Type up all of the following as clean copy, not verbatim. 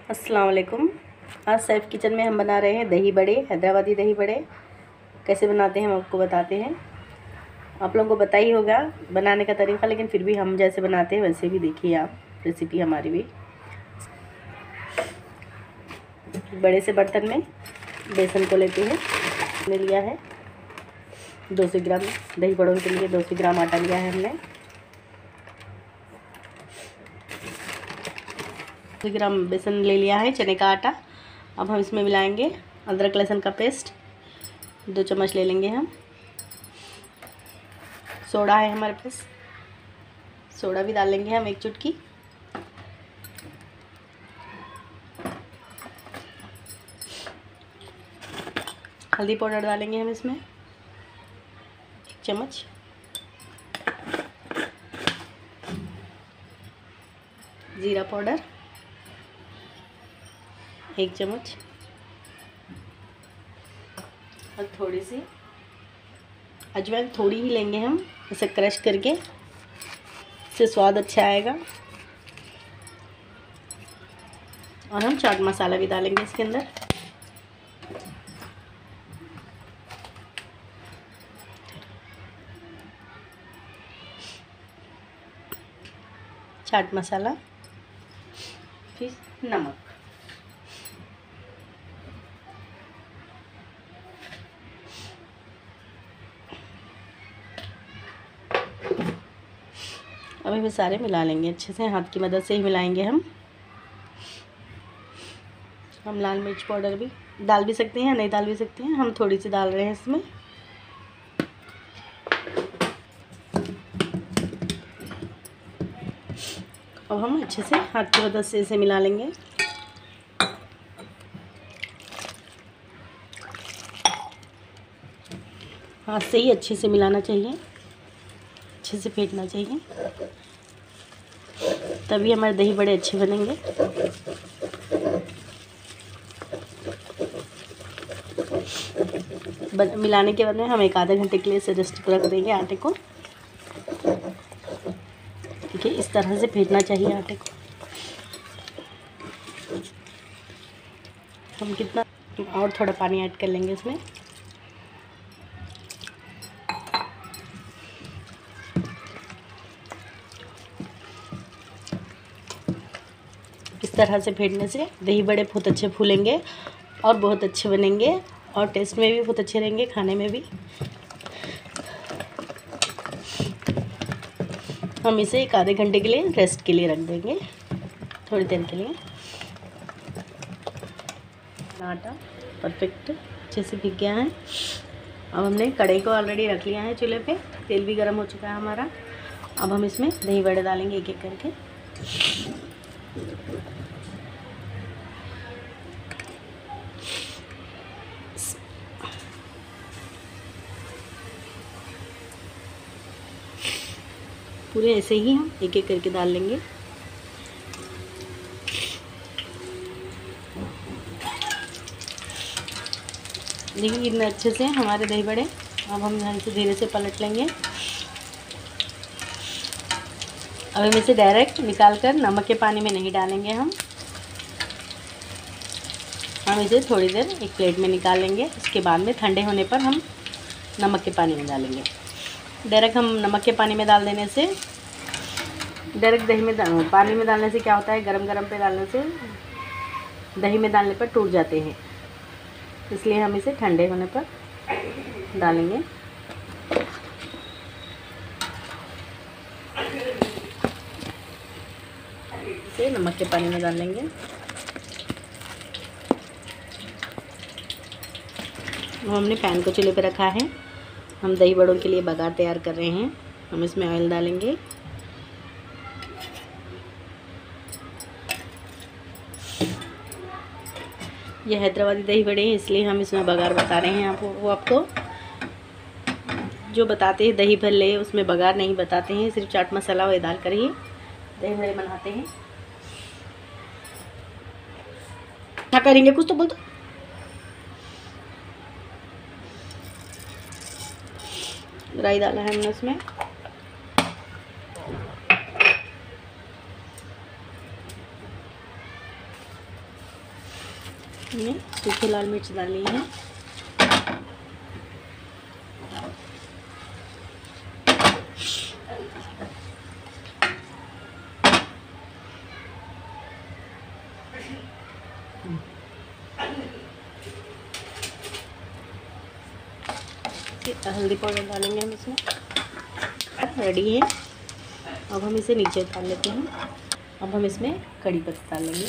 अस्सलाम वालेकुम। आज सैफ किचन में हम बना रहे हैं दही बड़े, हैदराबादी दही बड़े। कैसे बनाते हैं हम आपको बताते हैं। आप लोगों को पता ही होगा बनाने का तरीका, लेकिन फिर भी हम जैसे बनाते हैं वैसे भी देखिए आप रेसिपी हमारी भी। बड़े से बर्तन में बेसन को लेते हैं। हमने लिया है 200 ग्राम, दही बड़ों के लिए 200 ग्राम आटा लिया है हमने। 200 ग्राम बेसन ले लिया है, चने का आटा। अब हम इसमें मिलाएंगे अदरक लहसुन का पेस्ट, 2 चम्मच ले लेंगे हम। सोडा है हमारे पास, सोडा भी डाल लेंगे हम 1 चुटकी। हल्दी पाउडर डालेंगे हम इसमें 1 चम्मच। जीरा पाउडर 1 चम्मच। और थोड़ी सी अजवाइन, थोड़ी ही लेंगे हम, इसे क्रश करके, इससे स्वाद अच्छा आएगा। और हम चाट मसाला भी डालेंगे इसके अंदर। चाट मसाला, फिर नमक। अब ये सारे मिला लेंगे अच्छे से, हाथ की मदद से ही मिलाएंगे हम। लाल मिर्च पाउडर भी डाल भी सकते हैं, नहीं डाल भी सकते हैं, हम थोड़ी सी डाल रहे हैं इसमें। अब हम अच्छे से हाथ की मदद से इसे मिला लेंगे। हाथ से ही अच्छे से मिलाना चाहिए, अच्छे से फेंटना चाहिए, तभी हमारे दही बड़े अच्छे बनेंगे। मिलाने के बाद में हम 1 आधे घंटे के लिए इसे रेस्ट पर रख देंगे आटे को। देखिए इस तरह से फेंटना चाहिए आटे को। हम कितना और थोड़ा पानी ऐड कर लेंगे इसमें। इस तरह से फेंटने से दही बड़े बहुत अच्छे फूलेंगे और बहुत अच्छे बनेंगे, और टेस्ट में भी बहुत अच्छे रहेंगे, खाने में भी। हम इसे 1 आधे घंटे के लिए रेस्ट के लिए रख देंगे, थोड़ी देर के लिए। आटा परफेक्ट अच्छे से भीग गया है। अब हमने कढ़ाई को ऑलरेडी रख लिया है चूल्हे पे, तेल भी गर्म हो चुका है हमारा। अब हम इसमें दही बड़े डालेंगे एक एक करके। पूरे ऐसे ही हम एक एक करके डाल लेंगे। देखिए कितने अच्छे से हमारे दही बड़े। अब हम यहाँ से धीरे से पलट लेंगे। अब हम इसे डायरेक्ट निकाल कर नमक के पानी में नहीं डालेंगे हम इसे थोड़ी देर एक प्लेट में निकाल लेंगे। उसके बाद में ठंडे होने पर हम नमक के पानी में डालेंगे। डायरेक्ट हम नमक के पानी में डाल देने से, डायरेक्ट दही में पानी में डालने से क्या होता है, गरम गरम पे डालने से दही में डालने पर टूट जाते हैं। इसलिए हम इसे ठंडे होने पर डालेंगे। इसे नमक के पानी में डाल लेंगे। हमने पैन को चूल्हे पे रखा है। हम दही बड़ों के लिए बघार तैयार कर रहे हैं। हम इसमें ऑयल डालेंगे। ये हैदराबादी दही बड़े हैं, इसलिए हम इसमें बघार बता रहे हैं वो आपको। जो बताते हैं दही भल्ले, उसमें बघार नहीं बताते हैं, सिर्फ चाट मसाला वो डाल कर ही दही बड़े बनाते हैं। क्या करेंगे, कुछ तो बोल दो। राई डाला है हमने उसमें। इसमें सूखी लाल मिर्च डाली है। हल्दी पाउडर डालेंगे हम इसमें। रेडी है। अब हम इसे नीचे उतार लेते हैं। अब हम इसमें कड़ी पत्ता डालेंगे।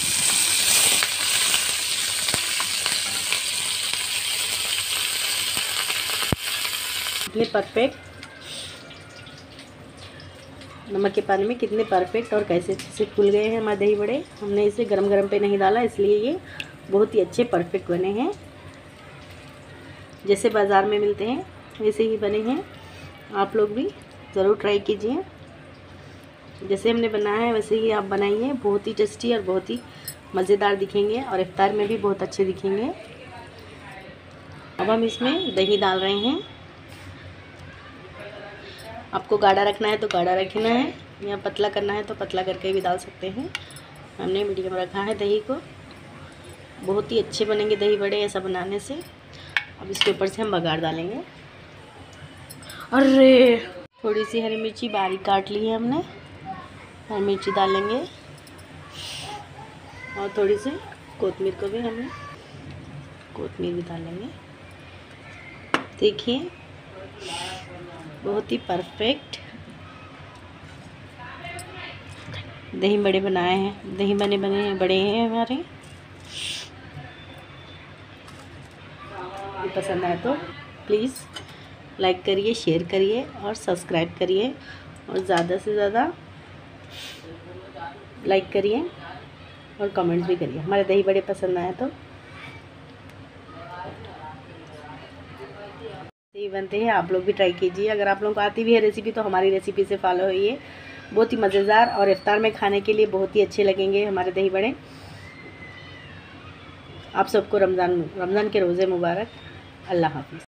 कितने परफेक्ट नमक के पानी में कितने परफेक्ट और कैसे से फूल गए हैं हमारे दही बड़े। हमने इसे गरम गरम पे नहीं डाला, इसलिए ये बहुत ही अच्छे परफेक्ट बने हैं। जैसे बाज़ार में मिलते हैं वैसे ही बने हैं। आप लोग भी ज़रूर ट्राई कीजिए। जैसे हमने बनाया है वैसे ही आप बनाइए। बहुत ही टेस्टी और बहुत ही मज़ेदार दिखेंगे और इफ्तार में भी बहुत अच्छे दिखेंगे। अब हम इसमें दही डाल रहे हैं। आपको गाढ़ा रखना है तो गाढ़ा रखना है, या पतला करना है तो पतला करके भी डाल सकते हैं। हमने मीडियम रखा है दही को। बहुत ही अच्छे बनेंगे दही बड़े ऐसा बनाने से। अब इसके ऊपर से हम बघार डालेंगे। अरे थोड़ी सी हरी मिर्ची बारीक काट ली है हमने, हरी मिर्ची डालेंगे। और थोड़ी सी कोतमीर को भी हमें कोतमीर भी डालेंगे। देखिए बहुत ही परफेक्ट दही बड़े बनाए हैं। दही बने बड़े हैं हमारे। पसंद आए तो प्लीज़ लाइक करिए, शेयर करिए और सब्सक्राइब करिए, और ज़्यादा से ज़्यादा लाइक करिए और कमेंट्स भी करिए हमारे दही बड़े पसंद आए तो। ये बनते हैं, आप लोग भी ट्राई कीजिए। अगर आप लोगों को आती भी है रेसिपी तो हमारी रेसिपी से फॉलो होइए। बहुत ही मज़ेदार और इफ्तार में खाने के लिए बहुत ही अच्छे लगेंगे हमारे दही बड़े। आप सबको रमज़ान के रोज़े मुबारक। अल्लाह हाफ़िज़।